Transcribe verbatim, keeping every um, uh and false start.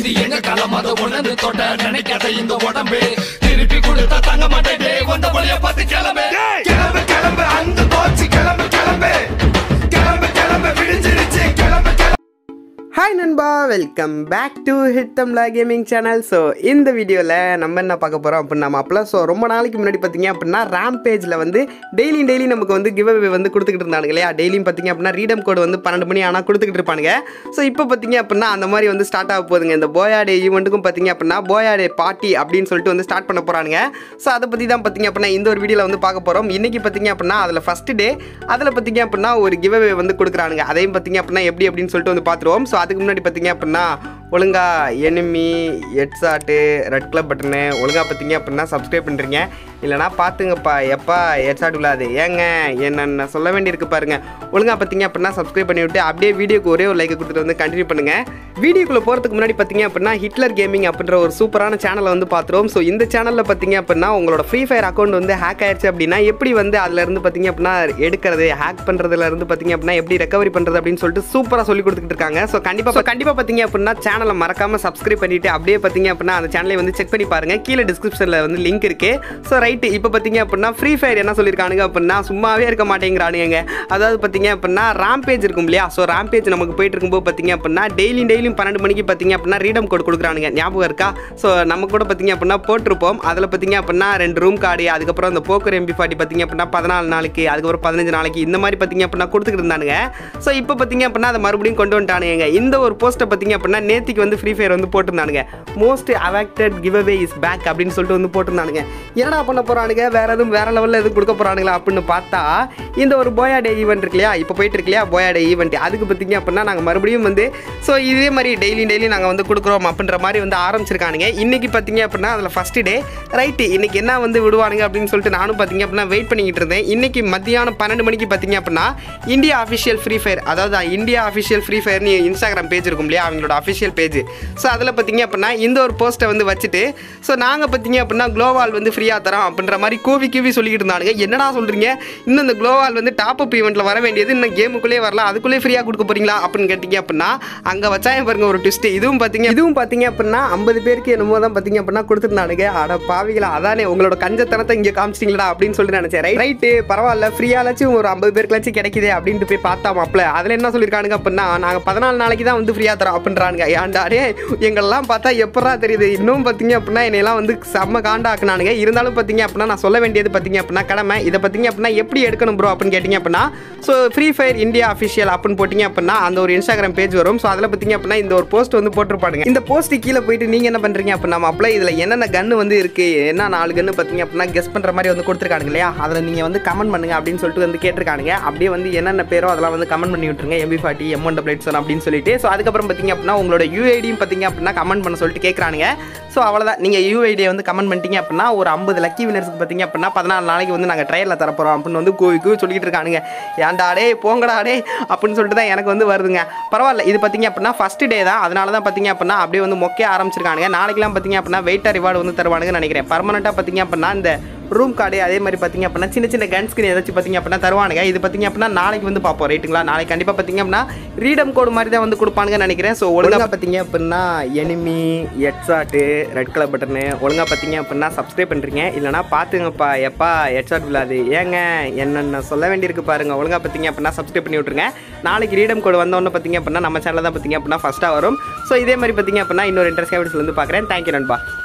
இது எங்க காலம் அத ஒண்ணு தொட்ட நினைக்காத இந்த உடம்பு திருப்பி கொடுத்தா தங்க மாட்டேன் வந்த வழிய பார்த்து கிளம்பு கிளம்பு கிளம்பு அந்த போச்சு கிளம்பு கிளம்பு கிளம்பு கிளம்பு விடிஞ்சிருச்சு கிளம்பு கிளம்பு. ஹாய் நண்பா, welcome back to hit Tamizha gaming channel. So இந்த வீடியோவில் நம்ம என்ன பார்க்க போகிறோம் அப்படின்னா மாப்பிள்ள ஸோ ரொம்ப நாளைக்கு முன்னாடி பார்த்தீங்க அப்படின்னா ரேம் பேஜில் வந்து டெய்லி டெய்லி நமக்கு வந்து கிவ் அவே வந்து கொடுத்துக்கிட்டு இருந்தாங்க இல்லையா. டெய்லியும் பார்த்தீங்க அப்படின்னா ரீடம் கோடு வந்து பன்னெண்டு மணி ஆனால் கொடுத்துக்கிட்டு இருப்பானுங்க. ஸோ இப்போ பார்த்தீங்க அப்படின்னா அந்த மாதிரி வந்து ஸ்டார்ட் ஆக போகுதுங்க. இந்த போயா டே ஈவெண்ட்டுக்கும் பார்த்தீங்க அப்படின்னா போயா டே பார்ட்டி அப்படின்னு சொல்லிட்டு வந்து ஸ்டார்ட் பண்ண போகிறானுங்க. ஸோ அதை பற்றி தான் பார்த்தீங்க அப்படின்னா இந்த ஒரு வீடியோவில் வந்து பார்க்க போகிறோம். இன்றைக்கி பார்த்தீங்க அப்படின்னா அதில் ஃபஸ்ட்டு டே அதில் பார்த்தீங்க அப்படின்னா ஒரு கிவ் அவே வந்து கொடுக்குறானுங்க. அதையும் பார்த்தீங்க அப்படின்னா எப்படி அப்படின்னு சொல்லிட்டு வந்து பார்த்துருவோம். ஸோ அதுக்கு முன்னாடி பார்த்தீங்க அப்படின்னா ஒழுங்கா எனிமி ஹெட்ஷாட்டு ரெட் கிளப் பட்டனு ஒழுங்கா பார்த்தீங்க அப்படின்னா சப்ஸ்கிரைப் பண்ணுறீங்க. இல்லைனா பார்த்துங்கப்பா எப்பா ஹெட்ஷாட் விழாது ஏங்க என்னென்ன சொல்ல வேண்டியிருக்கு பாருங்கள். ஒழுங்கா பார்த்தீங்க அப்படின்னா சப்ஸ்கிரைப் பண்ணி விட்டு அப்படியே வீடியோக்கு ஒரே ஒரு லைக் கொடுத்துட்டு வந்து கண்டினியூ பண்ணுங்கள். வீடியோக்குள்ளே போகிறதுக்கு முன்னாடி பார்த்தீங்க அப்படின்னா ஹிட்லர் கேமிங் அப்படின்ற ஒரு சூப்பரான சேனலை வந்து பார்த்துருவோம். ஸோ இந்த சேனலில் பார்த்தீங்க அப்படின்னா உங்களோட ஃப்ரீ ஃபயர் அக்கௌண்ட் வந்து ஹேக் ஆயிடுச்சு அப்படின்னா எப்படி வந்து அதிலேருந்து பார்த்தீங்க அப்படின்னா எடுக்கிறது ஹேக் பண்ணுறதுலேருந்து பார்த்தீங்க அப்படின்னா எப்படி ரெக்கவரி பண்ணுறது அப்படின்னு சொல்லிட்டு சூப்பராக சொல்லி கொடுத்துட்டு இருக்காங்க. ஸோ கண்டிப்பாக கண்டிப்பாக பார்த்தீங்க அப்படின்னா சேனலை மறக்காமல் சப்ஸ்கிரைப் பண்ணிவிட்டு அப்படியே பார்த்தீங்க அப்படின்னா அந்த சேனலை வந்து செக் பண்ணி பாருங்கள். கீழே டிஸ்கிரிப்ஷனில் வந்து லிங்க் இருக்குது. ஸோ ரைட்டு இப்போ பார்த்தீங்க அப்படின்னா ஃப்ரீ ஃபயர் என்ன சொல்லியிருக்கானுங்க அப்படின்னா சும்மாவே இருக்க மாட்டேங்கிறானுங்க. அதாவது பார்த்தீங்க அப்படின்னா ராம்பேஜ் இருக்கும் இல்லையா. ஸோ ராம்பேஜ் நமக்கு போயிட்டு இருக்கும்போது பார்த்தீங்க அப்படின்னா டெய்லி டெய்லியும் பன்னெண்டு மணிக்கு பார்த்தீங்க அப்படின்னா ரீடம் கோட் கொடுக்குறானுங்க. ஞாபகம் இருக்கா? ஸோ நம்ம கூட பார்த்தீங்க அப்படின்னா போட்டிருப்போம். அதில் பார்த்தீங்க அப்படின்னா ரெண்டு ரூம் கார்டு அதுக்கப்புறம் அந்த போக்கர் எம்பி ஃபார்ட்டி பார்த்தீங்க அப்படின்னா பதினாலு நாளைக்கு அதுக்கப்புறம் பதினஞ்சு நாளைக்கு இந்த மாதிரி பார்த்தீங்க அப்படின்னா கொடுத்துக்கிட்டு இருந்தானுங்க. ஸோ இப்போ பார்த்தீங்க அப்படின்னா அதை மறுபடியும் கொண்டு வந்துட்டானுங்க. இந்த ஒரு போஸ்ட்டை பார்த்தீங்க அப்படின்னா நேத்திக்கு வந்து ஃப்ரீ ஃபயர் வந்து போட்டிருந்தானுங்க. Most awaited giveaway is back அப்படின்னு சொல்லிட்டு வந்து போட்டிருந்தானுங்க. என்னடா பண்ண போறானுங்க, வேற எதுவும் வேற லெவலில் எதுவும் கொடுக்க போறானுங்களா அப்படின்னு பார்த்தா இந்த ஒரு போயா டே ஈவெண்ட் இருக்கு இல்லையா, இப்போ போயிட்டு இருக்கு இல்லையா போயா டே ஈவெண்ட், அதுக்கு பார்த்தீங்க அப்படின்னா நாங்கள் மறுபடியும் வந்து ஸோ இதே மாதிரி டெய்லி டெய்லி நாங்கள் வந்து கொடுக்குறோம் அப்படின்ற மாதிரி வந்து ஆரம்பிச்சிருக்கானுங்க. இன்னைக்கு பார்த்தீங்க அப்படின்னா அதில் ஃபர்ஸ்ட் டே ரைட்டு இன்னைக்கு என்ன வந்து விடுவானுங்க அப்படின்னு சொல்லிட்டு நானும் பார்த்தீங்க அப்படின்னா வெயிட் பண்ணிக்கிட்டு இருந்தேன். இன்னைக்கு மத்தியானம் பன்னெண்டு மணிக்கு பார்த்தீங்க அப்படின்னா இந்தியா அஃபிஷியல் ஃப்ரீ ஃபயர், அதாவது இந்தியா அஃபிஷியல் ஃப்ரீ ஃபயர்னு இன்ஸ்டாகிராம் பேஜ் இருக்கும் இல்லையா அவங்களோட அஃபிஷியல் பேஜ். ஸோ அதில் பார்த்தீங்க அப்படின்னா இந்த ஒரு போஸ்ட்டை வந்து வச்சுட்டு ஸோ நாங்கள் பார்த்தீங்க அப்படின்னா க்ளோவால் வந்து ஃப்ரீயாக தரோம் அப்படின்ற மாதிரி கூவி கூவி சொல்லிக்கிட்டு இருந்தானுங்க. என்னடா சொல்கிறீங்க, இன்னும் இந்த க்ளோவால் வந்து டாப் அப் ஈவெண்ட்டில் வர வேண்டியது இன்னும் கேமுக்குள்ளே வரல, அதுக்குள்ளே ஃப்ரீயாக கொடுக்க போகிறீங்களா அப்படின்னு கேட்டிங்க அப்படின்னா அங்கே வச்சாயம் பாருங்க ஒரு ட்விஸ்ட்டு. இதுவும் பார்த்தீங்க இதுவும் பார்த்தீங்க அப்படின்னா ஐம்பது பேருக்கு என்னமோ தான் பார்த்தீங்க அப்படின்னா கொடுத்துருந்தானுங்க. அட பாவிகளா, அதானே உங்களோட கஞ்சத்தனத்தை இங்கே காமிச்சிட்டிங்களா அப்படின்னு சொல்லிட்டு நினச்சேன். ரைட் ரைட்டு பரவாயில்ல, ஃப்ரீயாலாச்சும் ஒரு ஐம்பது பேருக்குலாச்சும் கிடைக்குதே அப்படின்ட்டு போய் பார்த்தா மாப்பிள்ள அதில் என்ன சொல்லியிருக்கானுங்க அப்படின்னா நாங்கள் பதினாலு நாளைக்கு தான் வந்து ஃப்ரீயாக தரோம் அப்படின்றானுங்க. ஏன்டாரே எங்களெல்லாம் பார்த்தா எப்படா தெரியுது. இன்னும் பார்த்தீங்க அப்படின்னா என்னையெல்லாம் வந்து செம்ம காண்டாக்குனானுங்க. இருந்தாலும் பார்த்தீங்க அப்படின்னா நான் சொல்ல வேண்டியது பார்த்தீங்க அப்படின்னா கடமை. இதை பார்த்தீங்க அப்படின்னா எப்படி எடுக்கணும் ப்ரோ அப்படின்னு கேட்டிங்க அப்படின்னா so free fire India official அப்படின்னு போட்டிங்க அப்படின்னா அந்த ஒரு இன்ஸ்டாகிராம் பேஜ் வரும். ஸோ அதில் பார்த்தீங்க அப்படின்னா இந்த ஒரு போஸ்ட் வந்து போட்டிருப்பானுங்க. இந்த போஸ்ட் கீழே போயிட்டு நீங்கள் என்ன பண்ணுறீங்க அப்படின்னா மாப்பிள்ள இதில் என்னென்ன கன்று வந்து இருக்குது, என்ன நாலு கன்று பார்த்தீங்க அப்படின்னா கெஸ் பண்ணுற மாதிரி வந்து கொடுத்துருக்கானுங்க இல்லையா, அதில் நீங்கள் வந்து கமெண்ட் பண்ணுங்க அப்படின்னு சொல்லிட்டு வந்து கேட்டிருக்கானுங்க. அப்படியே வந்து என்னென்ன பேரோ அதெல்லாம் வந்து கமெண்ட் பண்ணி விட்டுருங்க. MP forty M one double eight seven அப்படின்னு சொல்லிட்டு. ஸோ அதுக்கப்புறம் பார்த்தீங்க அப்படின்னா உங்களோட யூஐடியும் பார்த்தீங்க அப்படின்னா கமெண்ட் பண்ண சொல்லிட்டு கேட்குறானுங்க. ஸோ அவ்வளோதான், நீங்கள் யூஐடியை வந்து கமெண்ட் பண்ணிட்டீங்க அப்படின்னா ஒரு ஐம்பது லக்கி வினர்ஸ்க்கு பார்த்தீங்க அப்படின்னா பதினாலு நாளைக்கு வந்து நாங்கள் ட்ரையலில் தரப்போகிறோம் அப்படின்னு வந்து கூவி கூவி சொல்லிட்டு இருக்கானுங்க. ஏன்டாடே போங்கடாடே அப்படின்னு சொல்லிட்டு தான் எனக்கு வந்து வருதுங்க. பரவாயில்ல, இது பார்த்தீங்க அப்படின்னா ஃபஸ்ட் டே தான், அதனால தான் பார்த்தீங்க அப்படின்னா அப்படியே வந்து மொக்கைய ஆரம்பிச்சிருக்கானுங்க. நாளைக்கெல்லாம் பார்த்தீங்க அப்படின்னா வெயிட்டாக ரிவார்டு வந்து தருவானுங்கன்னு நினைக்கிறேன். பர்மனெண்ட்டாக பார்த்தீங்க அப்படின்னா இந்த ரூம் கார்டு அதே மாதிரி பார்த்தீங்க அப்படின்னா சின்ன சின்ன கன் ஸ்கின் ஏதாச்சும் பார்த்தீங்க அப்படின்னா தருவானுங்க. இது பார்த்தீங்க அப்படின்னா நாளைக்கு வந்து பார்ப்போம் ரைட்டுங்களா. நாளைக்கு கண்டிப்பாக பார்த்தீங்க அப்படின்னா ரீடம் கோடு மாதிரி தான் வந்து கொடுப்பானுங்கன்னு நினைக்கிறேன். ஸோ ஒழுங்காக பார்த்தீங்க அப்படின்னா enemy headshot red colour button ஒழுங்காக பார்த்தீங்க அப்படின்னா சப்ஸ்கிரைப் பண்ணுறீங்க. இல்லைனா பார்த்துங்கப்பா எப்பா ஹெட்ஷாட் விழாது ஏங்க என்னென்ன சொல்ல வேண்டியிருக்கு பாருங்கள். ஒழுங்காக பார்த்தீங்க அப்படின்னா சப்ஸ்கிரைப் பண்ணி விட்ருங்க. நாளைக்கு ரீடம் கோடு வந்தோன்னு பார்த்தீங்க அப்படின்னா நம்ம சேனலில் தான் பார்த்தீங்க அப்படின்னா ஃபஸ்ட்டாக வரும். ஸோ இதே மாதிரி பார்த்தீங்க அப்படின்னா இன்னொரு இன்ட்ரெஸ்ட் வீடியோஸ் வந்து பார்க்குறேன். தேங்க்யூ நண்பா.